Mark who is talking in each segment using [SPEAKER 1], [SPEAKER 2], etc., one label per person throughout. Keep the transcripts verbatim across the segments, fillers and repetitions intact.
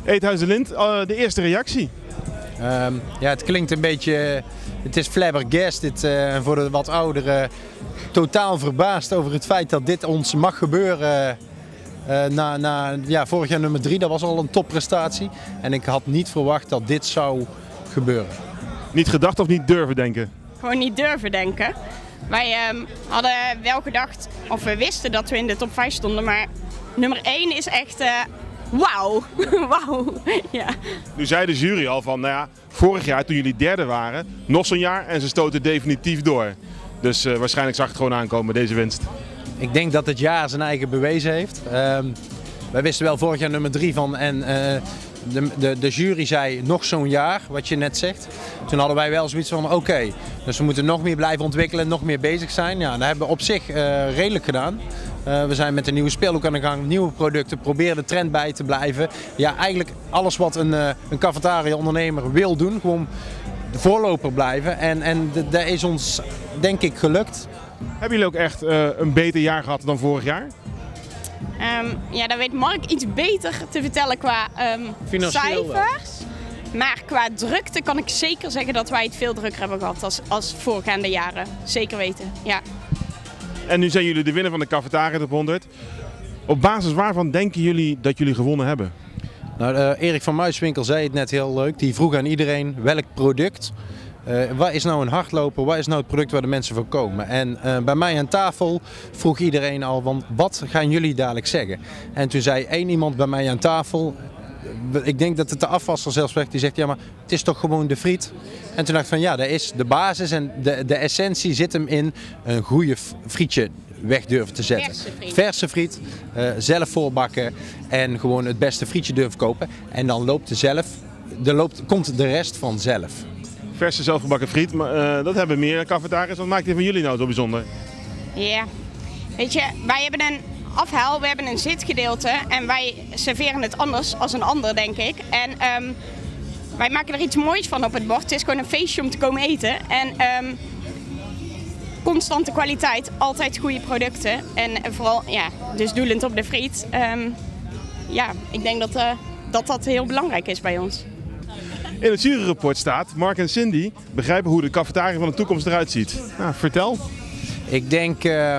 [SPEAKER 1] Eethuis de Lint, uh, de eerste reactie?
[SPEAKER 2] Um, ja, het klinkt een beetje, het is flabbergasted uh, voor de wat ouderen, totaal verbaasd over het feit dat dit ons mag gebeuren. Uh, na, na ja, vorig jaar nummer drie, dat was al een topprestatie. En ik had niet verwacht dat dit zou gebeuren.
[SPEAKER 1] Niet gedacht of niet durven denken?
[SPEAKER 3] Gewoon niet durven denken. Wij um, hadden wel gedacht, of we wisten dat we in de top vijf stonden, maar nummer één is echt uh, wauw. Wauw. Ja.
[SPEAKER 1] Nu zei de jury al van, nou ja, vorig jaar toen jullie derde waren, nog zo'n jaar en ze stoten definitief door. Dus uh, waarschijnlijk zag het gewoon aankomen, deze winst.
[SPEAKER 2] Ik denk dat het jaar zijn eigen bewezen heeft. Uh, wij wisten wel vorig jaar nummer drie van en uh, de, de, de jury zei nog zo'n jaar, wat je net zegt. Toen hadden wij wel zoiets van oké, okay, dus we moeten nog meer blijven ontwikkelen, nog meer bezig zijn. Ja, dat hebben we op zich uh, redelijk gedaan. Uh, we zijn met een nieuwe speelhoek aan de gang, nieuwe producten, proberen de trend bij te blijven. Ja, eigenlijk alles wat een, uh, een cafetaria-ondernemer wil doen, gewoon de voorloper blijven. En, en dat is ons denk ik gelukt.
[SPEAKER 1] Hebben jullie ook echt uh, een beter jaar gehad dan vorig jaar?
[SPEAKER 3] Um, ja, daar weet Mark iets beter te vertellen qua um, cijfers. Maar qua drukte kan ik zeker zeggen dat wij het veel drukker hebben gehad als, als voorgaande jaren. Zeker weten, ja.
[SPEAKER 1] En nu zijn jullie de winnaar van de Cafetaria Top honderd. Op basis waarvan denken jullie dat jullie gewonnen hebben?
[SPEAKER 2] Nou, uh, Erik van Muiswinkel zei het net heel leuk. Die vroeg aan iedereen welk product. Uh, wat is nou een hardloper? Wat is nou het product waar de mensen voor komen? En uh, bij mij aan tafel vroeg iedereen al, want wat gaan jullie dadelijk zeggen? En toen zei één iemand bij mij aan tafel, ik denk dat het de afwasser zelfs werd, die zegt ja, maar het is toch gewoon de friet? En toen dacht ik van ja, dat is de basis en de, de essentie zit hem in een goede frietje weg durven te zetten.
[SPEAKER 3] Verse friet,
[SPEAKER 2] Verse friet uh, zelf voorbakken en gewoon het beste frietje durven kopen. En dan loopt er zelf, er loopt, komt de rest vanzelf.
[SPEAKER 1] Verse zelfgebakken friet, maar uh, dat hebben meer cafetariërs. Wat maakt die van jullie nou zo bijzonder?
[SPEAKER 3] Ja, weet je, wij hebben een afhaal, we hebben een zitgedeelte en wij serveren het anders als een ander, denk ik. En um, wij maken er iets moois van op het bord. Het is gewoon een feestje om te komen eten. En um, constante kwaliteit, altijd goede producten. En vooral, ja, dus doelend op de friet. Um, ja, ik denk dat, uh, dat dat heel belangrijk is bij ons.
[SPEAKER 1] In het juryrapport staat, Mark en Cindy begrijpen hoe de cafetaria van de toekomst eruit ziet. Nou, vertel.
[SPEAKER 2] Ik denk, uh,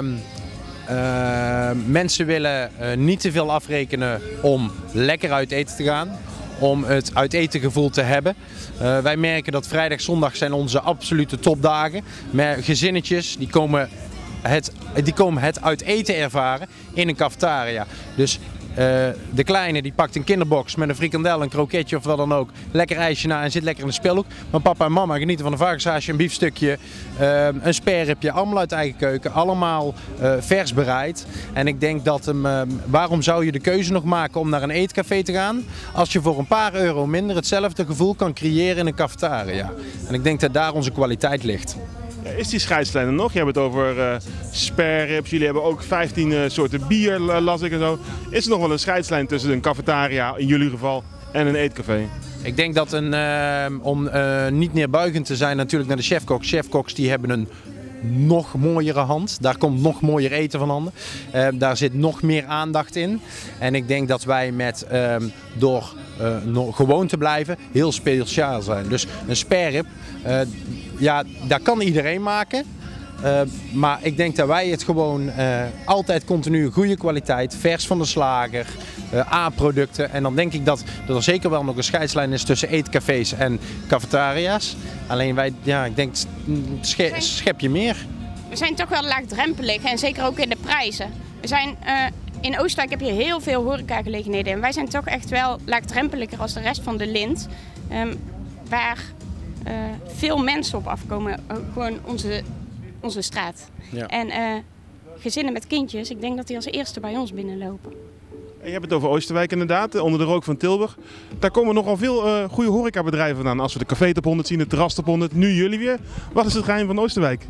[SPEAKER 2] uh, mensen willen uh, niet te veel afrekenen om lekker uit eten te gaan. Om het uit eten gevoel te hebben. Uh, wij merken dat vrijdag, zondag zijn onze absolute topdagen. Met gezinnetjes, die komen het, die komen het uit eten ervaren in een cafetaria. Dus Uh, de kleine die pakt een kinderbox met een frikandel, een kroketje of wat dan ook. Lekker ijsje na en zit lekker in de speelhoek. Maar papa en mama genieten van een varkenshaasje, een biefstukje, uh, een sperripje. Allemaal uit eigen keuken. Allemaal uh, vers bereid. En ik denk dat hem, uh, waarom zou je de keuze nog maken om naar een eetcafé te gaan? Als je voor een paar euro minder hetzelfde gevoel kan creëren in een cafetaria. En ik denk dat daar onze kwaliteit ligt.
[SPEAKER 1] Ja, is die scheidslijn er nog? Je hebt het over uh, spareribs, jullie hebben ook vijftien uh, soorten bier, las ik en zo. Is er nog wel een scheidslijn tussen een cafetaria, in jullie geval, en een eetcafé?
[SPEAKER 2] Ik denk dat een, uh, om uh, niet neerbuigend te zijn natuurlijk naar de chefkoks. Chefkoks die hebben een nog mooiere hand. Daar komt nog mooier eten van handen. Uh, daar zit nog meer aandacht in. En ik denk dat wij met, uh, door uh, nog gewoon te blijven, heel speciaal zijn. Dus een sparerib, uh, ja, dat kan iedereen maken. Uh, maar ik denk dat wij het gewoon uh, altijd continu goede kwaliteit, vers van de slager, uh, A-producten. En dan denk ik dat, dat er zeker wel nog een scheidslijn is tussen eetcafés en cafetaria's. Alleen wij, ja, ik denk, sche schep je meer.
[SPEAKER 3] We zijn toch wel laagdrempelig en zeker ook in de prijzen. We zijn, uh, in Oostenrijk heb je heel veel horecagelegenheden en wij zijn toch echt wel laagdrempeliger als de rest van de Lint. Um, waar uh, veel mensen op afkomen, uh, gewoon onze... onze straat. Ja. En uh, gezinnen met kindjes, ik denk dat die als eerste bij ons binnenlopen.
[SPEAKER 1] En je hebt het over Oosterwijk inderdaad, onder de rook van Tilburg. Daar komen nogal veel uh, goede horecabedrijven vandaan. Als we de Café Top honderd zien, de Terras Top honderd, nu jullie weer. Wat is het geheim van Oosterwijk?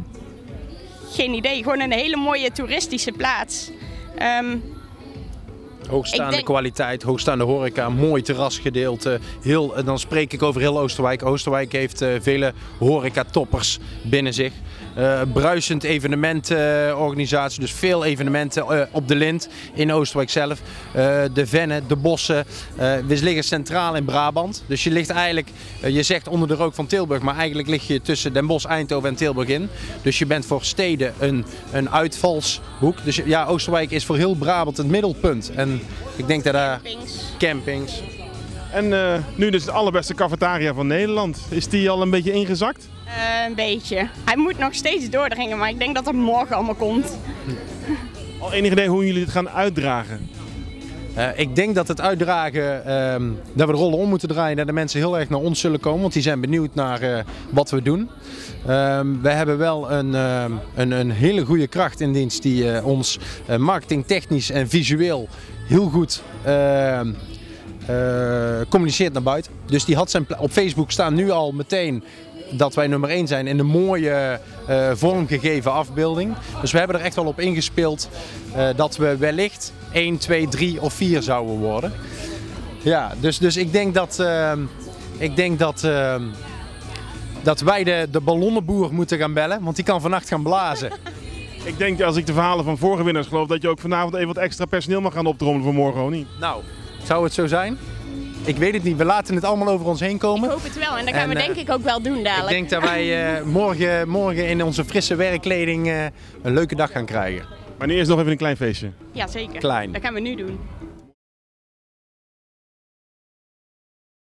[SPEAKER 3] Geen idee, gewoon een hele mooie toeristische plaats. Um,
[SPEAKER 2] Hoogstaande denk... kwaliteit, hoogstaande horeca, mooi terrasgedeelte. Heel, dan spreek ik over heel Oosterwijk. Oosterwijk heeft uh, vele horecatoppers binnen zich. uh, bruisend evenementenorganisatie. Dus veel evenementen uh, op de Lint in Oosterwijk zelf. Uh, de Venne, de Bossen. Uh, we liggen centraal in Brabant. Dus je ligt eigenlijk, uh, je zegt onder de rook van Tilburg, maar eigenlijk lig je tussen Den Bosch, Eindhoven en Tilburg in. Dus je bent voor steden een, een uitvalshoek. Dus ja, Oosterwijk is voor heel Brabant het middelpunt. En ik denk dat daar...
[SPEAKER 3] Campings.
[SPEAKER 2] Campings.
[SPEAKER 1] En uh, nu dus de allerbeste cafetaria van Nederland. Is die al een beetje ingezakt?
[SPEAKER 3] Uh, een beetje. Hij moet nog steeds doordringen, maar ik denk dat het morgen allemaal komt.
[SPEAKER 1] Al enig idee hoe jullie dit gaan uitdragen?
[SPEAKER 2] Uh, ik denk dat het uitdragen, uh, dat we de rollen om moeten draaien, dat de mensen heel erg naar ons zullen komen, want die zijn benieuwd naar uh, wat we doen. Uh, we hebben wel een, uh, een, een hele goede kracht in dienst die uh, ons uh, marketingtechnisch en visueel heel goed uh, uh, communiceert naar buiten. Dus die had zijn op Facebook staan nu al meteen dat wij nummer één zijn in een mooie uh, vormgegeven afbeelding. Dus we hebben er echt wel op ingespeeld uh, dat we wellicht één, twee, drie of vier zouden worden. Ja, dus, dus ik denk dat, uh, ik denk dat, uh, dat wij de, de ballonnenboer moeten gaan bellen, want die kan vannacht gaan blazen.
[SPEAKER 1] Ik denk, als ik de verhalen van vorige winnaars geloof, dat je ook vanavond even wat extra personeel mag gaan optrommelen voor morgen, of niet?
[SPEAKER 2] Nou, zou het zo zijn? Ik weet het niet, we laten het allemaal over ons heen komen.
[SPEAKER 3] Ik hoop het wel en dat gaan
[SPEAKER 2] en,
[SPEAKER 3] we denk
[SPEAKER 2] uh,
[SPEAKER 3] ik ook wel doen dadelijk.
[SPEAKER 2] Ik denk dat wij uh, morgen, morgen in onze frisse werkkleding uh, een leuke dag gaan krijgen.
[SPEAKER 1] Maar nu eerst nog even een klein feestje.
[SPEAKER 3] Ja, zeker.
[SPEAKER 2] Klein.
[SPEAKER 3] Dat gaan we nu doen.